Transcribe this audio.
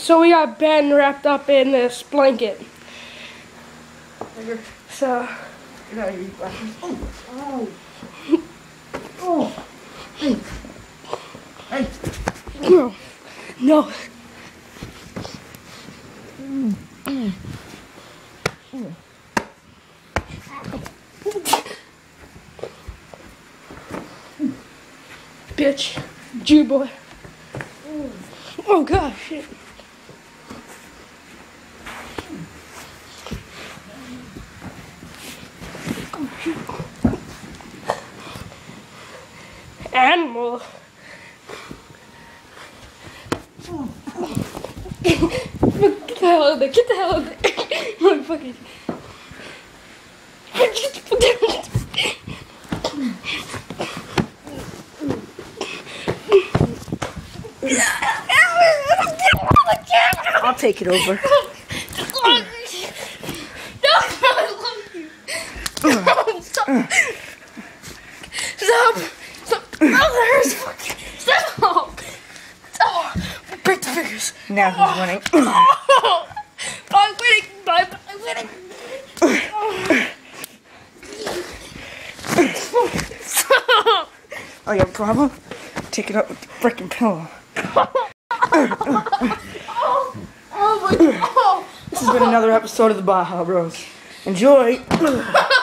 So we got Ben wrapped up in this blanket. So. Oh. Hey. Hey. No. No. Bitch. Jew boy. Oh god, shit. Animal. Get the hell out of there. Get the hell out of there. Motherfucker. I'll take it over. No, I love you. Stop. Stop. Stop. Oh, that hurts. Stop. Stop. Break the fingers. Now who's winning? I'm winning. I'm winning. Stop. Oh, you have a problem? Take it up with the freaking pillow. Oh my god. This has been another episode of the Baja Bros. Enjoy!